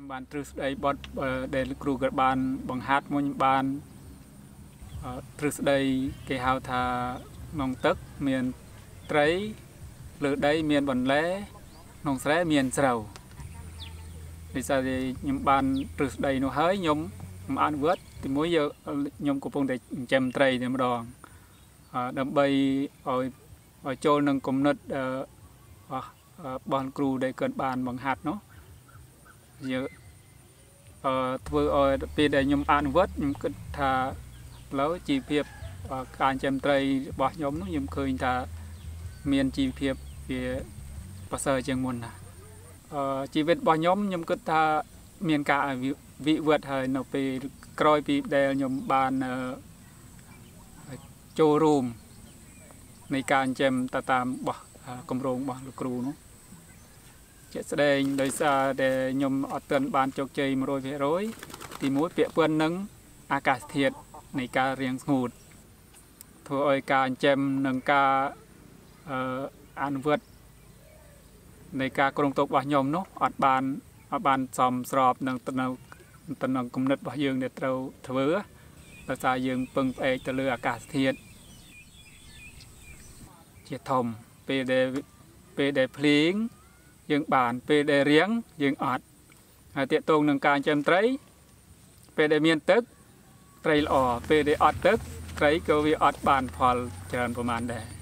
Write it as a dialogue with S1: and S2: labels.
S1: បានទ្រឹស្ដីបត់ដែលគ្រូក៏បានបង្ហាត់មួយបានទ្រឹស្ដីគេហៅថាក្នុងទឹកមានត្រីលើដីមានបន្លែក្នុងស្រែមានស្រូវដោយសារតែខ្ញុំបានទ្រឹស្ដីនោះហើយខ្ញុំអនុវត្តទីមួយខ្ញុំកំពុងតែចិញ្ចឹមត្រីតែម្ដងដើម្បីឲ្យចូលនឹងគំនិតរបស់គ្រូដែលគាត់បានបង្ហាត់នោះធ្វើឲ្យពេលដែលខ្ញុំអនុវត្តខ្ញុំគិតថាលើជីវភាពការចិញ្ចឹមត្រីរបស់ខ្ញុំនោះខ្ញុំឃើញថាមានជីវភាពវាប្រសើរជាងមុនណាជីវិតរបស់ខ្ញុំគិតថាមានការវិវត្តហើយនៅពេលក្រោយពីដែលខ្ញុំបានចូលរួមនៃការចិញ្ចឹមតាមរបស់គម្រោងរបស់លោកគ្រូនោះជាក់ស្ដែងដោយសារតែខ្ញុំអត់ទាន់បានជោគជ័យ 100% ទីមួយពាក់ព័ន្ធនឹងអាកាសធាតុនៃការរាំងស្ងួតធ្វើឲ្យការចិញ្ចឹមនិងការអនុវត្តនៃការគ្រោងទុករបស់ខ្ញុំនោះអត់បានសមស្របនឹងគំនិតរបស់យើងដែលត្រូវធ្វើដោយសារយើងពឹងផ្អែកទៅលើអាកាសធាតុជាធំពេលដែលភ្លៀងយើងបានពេលដែលរាំងយើងអត់ហើយទាក់ទងនឹងការចិញ្ចឹមត្រីពេលដែលមានទឹកត្រីល្អពេលដែលអត់ទឹកត្រីក៏វាអត់បានផលច្រើនប្រហែលដែរ